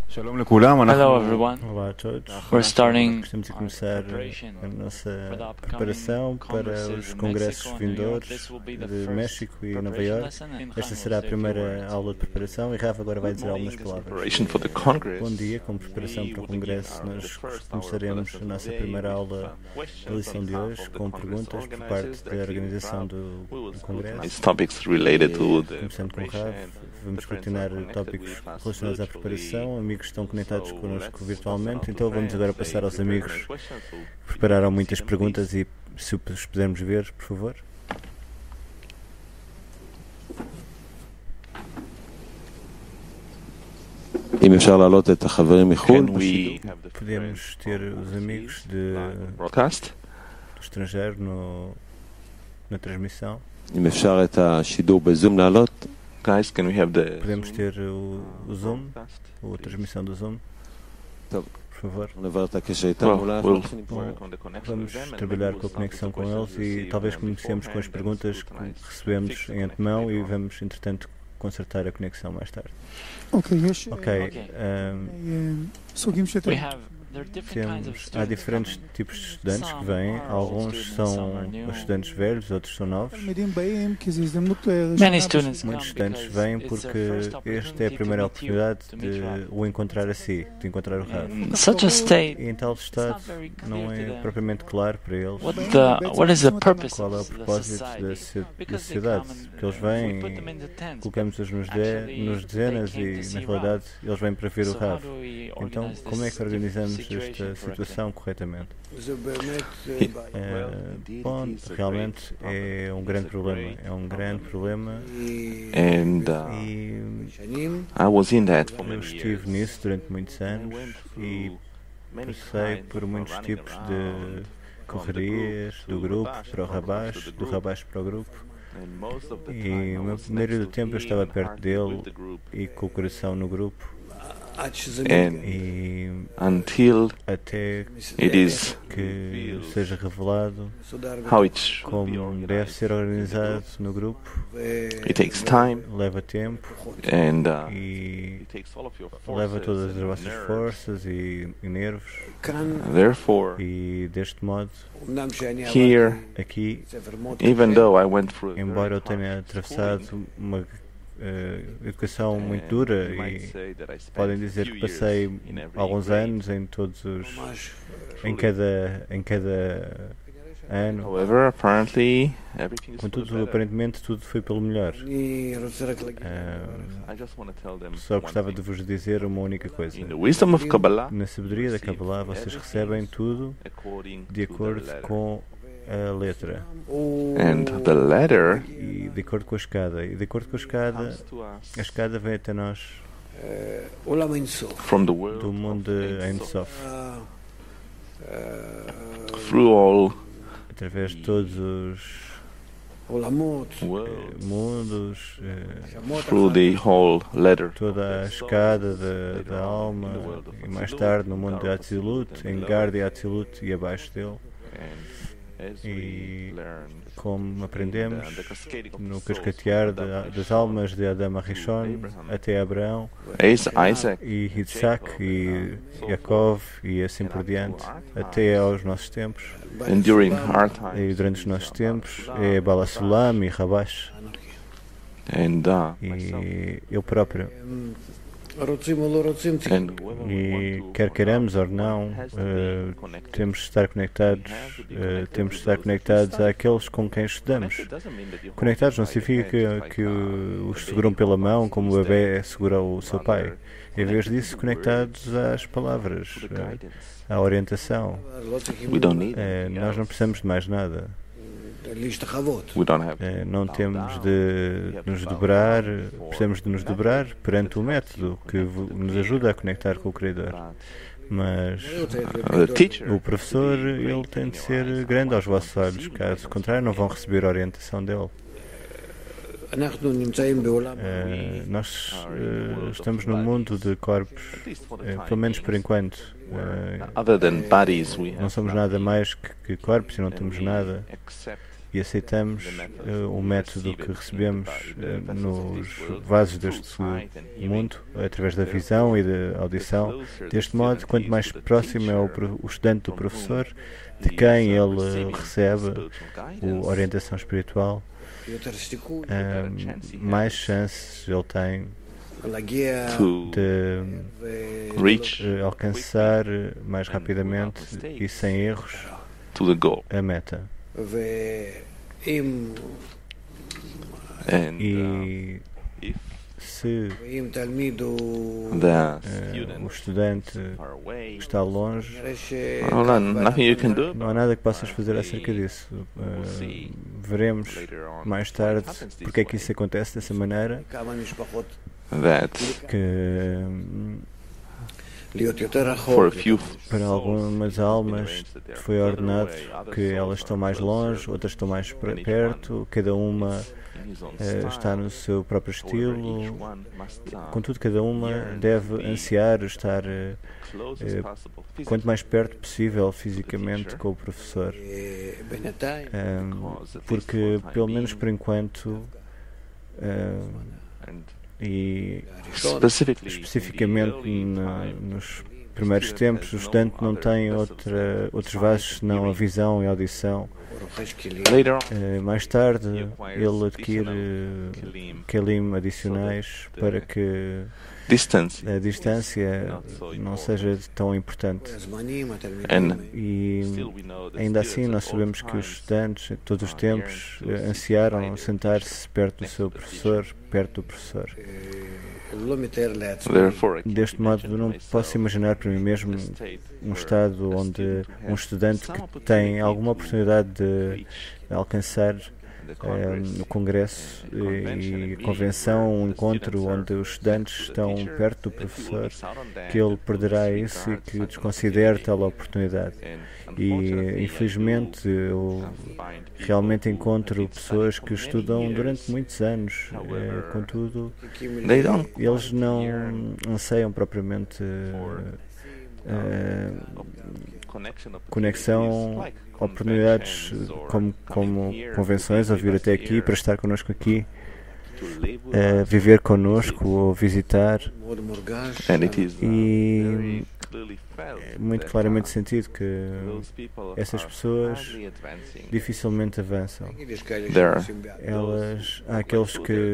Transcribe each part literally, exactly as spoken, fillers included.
Hello everyone. Olá a todos. We're starting Estamos a começar a nossa preparação para os congressos vindouros de México e Nova York. Esta será a primeira aula de preparação e Rafa agora vai dizer algumas palavras. Bom dia, como preparação para o congresso, nós começaremos a nossa primeira aula da lição de hoje com perguntas por parte da organização do, do congresso. Começando com o Rafa, vamos continuar tópicos relacionados à preparação. Amigos estão conectados connosco virtualmente, então vamos agora passar aos amigos que prepararam muitas perguntas e se os pudermos ver, por favor. Podemos ter os amigos de, do estrangeiro no, na transmissão. Guys, can we have the Podemos ter o, o Zoom, ou a transmissão do Zoom, por favor. Well, we'll work on the connection Vamos with them and trabalhar maybe com a we'll conexão start com with the eles questions e we talvez received comecemos com as beforehand, perguntas and que we'll recebemos fix em the antemão connection e later on. vamos, entretanto, consertar a conexão mais tarde. Ok, יש Ok, Okay. um, סוגים של We have there are different kinds of temos, há students diferentes coming. tipos de estudantes que Some vêm, are old alguns students, são some are new. os estudantes velhos, outros são novos. תלמידים באים כי זו הזדמנות ראשונה Many students come Muitos estudantes because vêm it's porque their first esta é a opportunity to primeira meet you, oportunidade to meet de Rav. o encontrar a si, de encontrar o Rav. In such a state, E em tal estado not very clear não to é them propriamente claro para eles what the what is the purpose qual é o of the propósito da, society. so- da Because they sociedade, come and que eles we vêm put them in the e tents. colocamos-os nos, de, Actually, nos dezenas they came e to na see realidade eles vêm para ver o So how Rav. do we Então organize como é this que organizamos situation esta correctly? situação corretamente? זה באמת Eh, bom, realmente é um grande problema, é um grande problema And uh, e שנים I was in that for eu many years. estive nisso durante muitos anos e Many passei kinds por of muitos running tipos around, de from the correrias, group do to grupo Rabash, para o from Rabash Rabash, to the do group. Rabash para o grupo. And most of the E time I a was maioria do next to tempo eu him estava and perto heartily dele with the group. e com o coração no grupo עד שזה And e until até it is que seja revelado מסודר how it should be como deve ser organized. organizado no grupo, It takes time leva tempo and uh, e it takes all of your leva forces todas as and vossas nerves. forças e, e nervos כאן Therefore, e deste modo אמנם שאני here, עברתי aqui, ספר מאוד even קשה, though I went through a embora eu very tenha harsh atravessado schooling, uma eh, educação muito and dura you might e say that I spent podem a dizer few que years passei in every alguns grade. anos em todos os ממש em cada em cada ano. However, apparently everything is for the Contudo, better. aparentemente tudo foi pelo melhor. אני רוצה רק להגיד Ah, I just want to tell them Só one gostava de thing. vos dizer uma única coisa. In the wisdom of Kabbalah, Na sabedoria da Kabbalah vocês recebem tudo according de to the acordo letter. com a letra הוא And the letter e de acordo com a escada. E de acordo com a escada, comes to us a escada vem até nós אה, עולם אינסוף from the world do mundo of de Ein Ein Sof. Sof, אה, אה, Through all através de todos os עולמות eh, worlds, mundos, eh, שמות through the whole letter. toda a escada da, da alma e mais tarde no mundo de Atzilut, em Gardi Atzilut e abaixo dele, And as E we learn como aprendemos in the- the cascading of no the souls cascatear from Adam de- das Rishon almas de Adão a to Rishon Abraham, até Abraão Is- Isaac, e Isaac e Jacob e assim por diante até aos nossos tempos and during our e times, durante os nossos tempos é Balasulam e Rabash and uh, myself, e eu próprio רוצים או לא רוצים צריכים and whether we e want to quer or queiramos not, ou não one has to be eh, connected. temos de estar conectados eh, temos de estar conectados àqueles com quem estudamos. Connected doesn't mean that you hold Conectados não like a significa hand, que, like, que uh, o- a os seguram baby pela holds mão his como o dad. bebê segura o seu pai. Rather, Em vez connected disso, to the conectados às palavras, word, to the eh, guidance. à orientação. לא צריכים We don't need Eh, anything Nós não else. precisamos de mais nada. להשתחוות. We don't have Eh, to Não bow temos down. de nos dobrar, precisamos de nos dobrar perante o método que vo- nos ajuda a conectar com o Criador. But Mas the teacher, o professor, ele tem de ser grande aos vossos olhos, caso contrário não vão receber a orientação dele. אנחנו נמצאים בעולם Eh, Nós eh, estamos num mundo de corpos, at least for the eh, time pelo menos por being, enquanto. where, Eh, other than bodies, we Não have somos nothing, nada mais que, que corpos e não and temos we nada. accept e aceitamos uh, o método que recebemos uh, nos vasos deste mundo, através da visão e da audição. Deste modo, quanto mais próximo é o, o estudante do professor, de quem ele recebe a orientação espiritual, uh, mais chances ele tem de uh, alcançar mais rapidamente e sem erros a meta. E se uh, o estudante está longe, não há nada que possas fazer acerca disso. Uh, veremos mais tarde porque é que isso acontece dessa maneira, que para algumas almas foi ordenado que elas estão mais longe, outras estão mais perto, cada uma uh, está no seu próprio estilo. Contudo, cada uma deve ansiar estar uh, uh, quanto mais perto possível fisicamente com o professor, um, porque pelo menos por enquanto uh, e especificamente na, nos primeiros tempos, o estudante não tem outra, outros vasos senão a visão e a audição. Uh, mais tarde ele adquire uh, kelim adicionais para que a distância não seja tão importante. E ainda assim nós sabemos que os estudantes, em todos os tempos, ansiaram sentar-se perto do seu professor, perto do professor. Deste modo, não posso imaginar para mim mesmo um estado onde um estudante que tem alguma oportunidade de alcançar um, o congresso e a convenção, um encontro onde os estudantes estão perto do professor, que ele perderá isso e que desconsidere tal oportunidade. E infelizmente eu realmente encontro pessoas que estudam durante muitos anos, é, contudo eles não anseiam propriamente uh, conexão, oportunidades como, como convenções, ou vir até aqui para estar connosco aqui, uh, viver connosco ou visitar. E é muito claramente sentido que essas pessoas dificilmente avançam. Elas, há aqueles que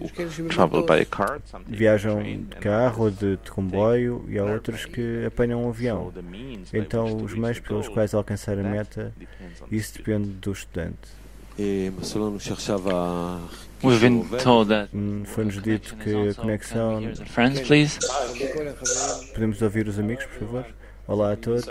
viajam de carro ou de, de comboio e há outros que apanham um avião. Então os meios pelos quais alcançar a meta, isso depende do estudante. We've been told that. Foi-nos dito que a conexão. Friends, please. Podemos ouvir os amigos, por favor? Olá a todos.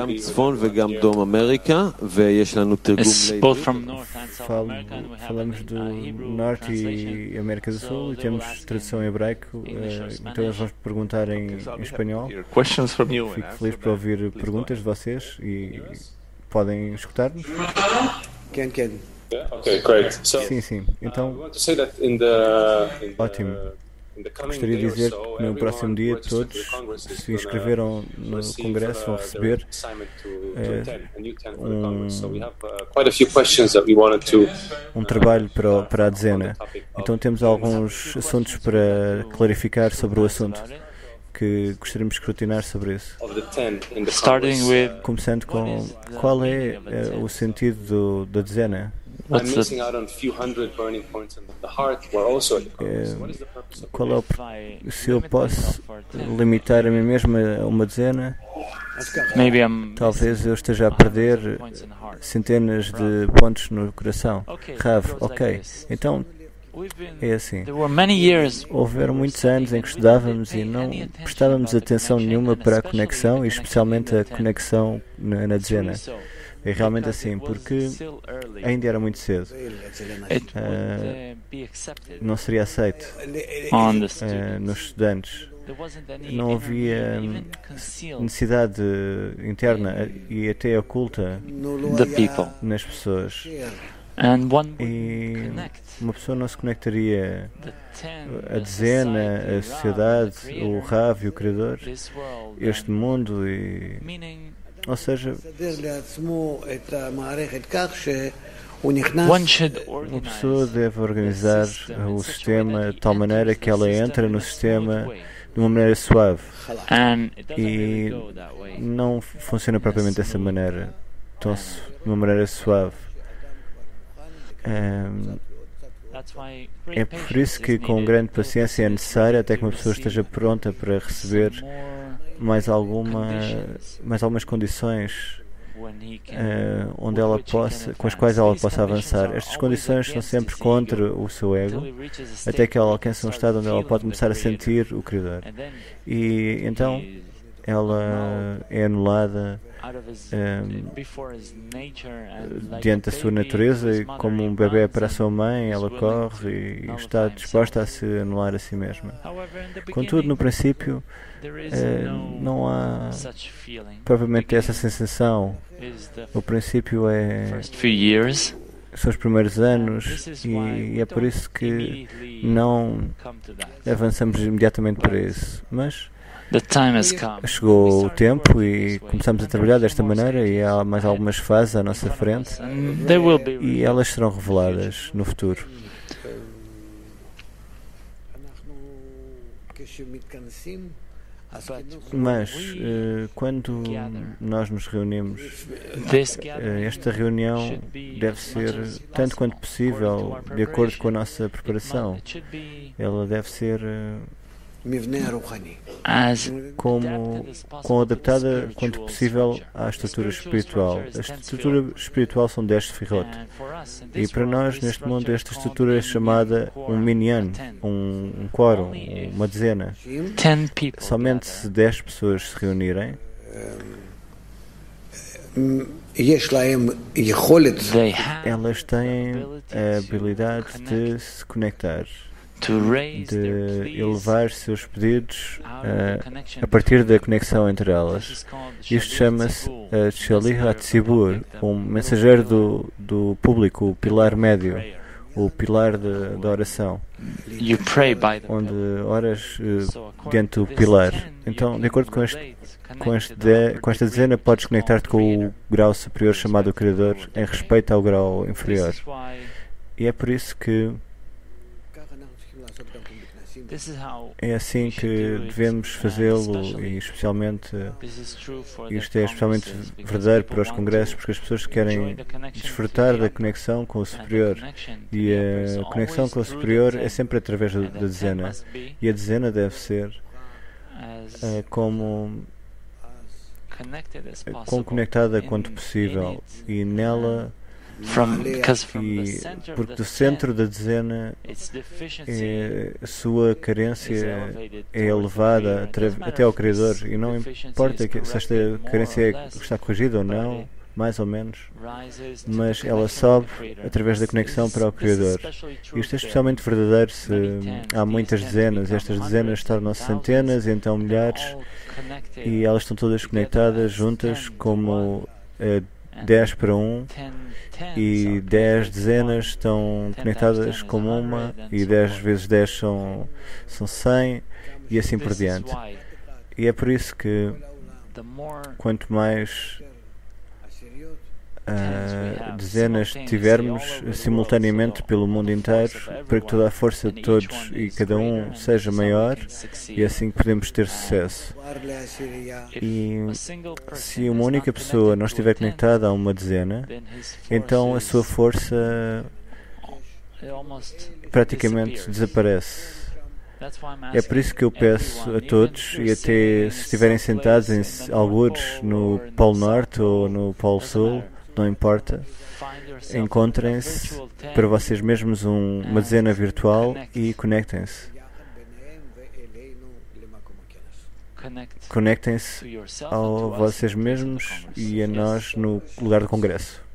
Both from North and South Fal America, and we have falamos do an, uh, Hebrew Norte translation. e América do Sul So e they temos will ask tradução em hebraico, English or uh, então Spanish. eles vão perguntar em, em espanhol. Questions from you. Fico feliz por ouvir perguntas de vocês e podem escutar-nos? Ken, Ken. Okay, great. So, Sim, sim. Então, I want to say that in the, in the, ótimo. in the coming Gostaria de day or dizer so, que no próximo dia everyone todos registered to the Congress is se gonna inscreveram no receive, Congresso vão uh, receber their assignment to, to eh, attend, a new tent for the um- Congress. So we have uh, quite a few questions that we wanted to um trabalho para, o- para a on dezena. the topic of Então temos alguns assuntos para clarificar sobre o assunto, que gostaríamos de escrutinar sobre isso. of the ten in the Starting Congress. with Começando com qual é eh, o sentido do, da dezena? I'm what's missing the out on a few hundred burning points in the heart. We're also at the Congress. What is the purpose of Qual é o, if I se eu limit posso myself for ten, limitar a mim mesmo a uma dezena, maybe I'm talvez eu esteja a missing one hundred perder points in the heart. centenas de pontos no coração. Okay, Rav, it goes like ok. this. Então We've been- é assim. There were many years Houveram muitos anos em que estudávamos e não prestávamos atenção nenhuma para a conexão e especialmente a conexão na, na dezena. É realmente assim, porque ainda era muito cedo. it Ah, would uh, be accepted Não seria aceito on the ah, students. nos estudantes. There wasn't any Não inner havia need, hum, even concealed necessidade interna e até oculta the people. nas pessoas. And one would E connect uma pessoa não se conectaria the ten, a the dezena, society, a sociedade, Ra, the o creator, Rav e o Criador, this world, este and mundo, e, meaning ou seja, לסדר לעצמו את המערכת כך Uma pessoa deve organizar o sistema de tal maneira que ela entra no sistema de uma maneira suave. E não funciona propriamente dessa maneira, tão de uma maneira suave. Um, é por isso que com grande paciência é necessário até que uma pessoa esteja pronta para receber mais, alguma, mais algumas condições uh, onde ela possa, com as quais ela possa avançar. Estas condições são sempre contra o seu ego, até que ela alcance um estado onde ela pode começar a sentir o Criador. E então ela é anulada um, diante da sua natureza, e como um bebê para a sua mãe, ela corre e está disposta a se anular a si mesma. Contudo, no princípio, uh, não há propriamente essa sensação. O princípio é são os primeiros anos, e é por isso que não avançamos imediatamente para isso. Mas chegou o tempo e começamos a trabalhar desta maneira, e há mais algumas fases à nossa frente e elas serão reveladas no futuro. Mas uh, quando nós nos reunimos, uh, esta reunião deve ser, tanto quanto possível, de acordo com a nossa preparação. Ela deve ser uh, como, como adaptada quanto possível à estrutura espiritual. A estrutura espiritual são dez sefirot. E para nós, neste mundo, esta estrutura é chamada um minyan, um, um quórum, uma dezena. Somente se dez pessoas se reunirem, elas têm a habilidade de se conectar, de elevar seus pedidos uh, a partir da conexão entre elas. Isto chama-se uh, Shaliach HaTzibur, um mensageiro do, do público, o pilar médio, o pilar da oração, onde oras uh, diante do pilar. Então, de acordo com, este, com, este de, com esta dezena, podes conectar-te com o grau superior chamado o Criador, em respeito ao grau inferior. E é por isso que é assim que devemos fazê-lo, e especialmente isto é especialmente verdadeiro para os congressos, porque as pessoas querem desfrutar da conexão com o superior, e a conexão com o superior é sempre através da dezena, e a dezena deve ser uh, como como conectada quanto possível, e nela E porque do centro da dezena é, a sua carência é elevada até ao Criador, e não importa que, se esta carência é, está corrigida ou não, mais ou menos, mas ela sobe através da conexão para o Criador. Isto é especialmente verdadeiro se há muitas dezenas. Estas dezenas tornam-se centenas e então milhares, e elas estão todas conectadas juntas como uh, dez para um, e dez dezenas estão conectadas como uma, e dez vezes dez são, são cem, e assim por diante. E é por isso que quanto mais uh, dezenas tivermos simultaneamente pelo mundo inteiro, para que toda a força de todos e cada um seja maior, e assim que podemos ter sucesso. E se uma única pessoa não estiver conectada a uma dezena, então a sua força praticamente desaparece. É por isso que eu peço a todos, e até se estiverem sentados em algures no Polo Norte ou no Polo Sul, não importa, encontrem-se para vocês mesmos um, uma dezena virtual e conectem-se. Conectem-se a vocês mesmos e a nós no lugar do Congresso.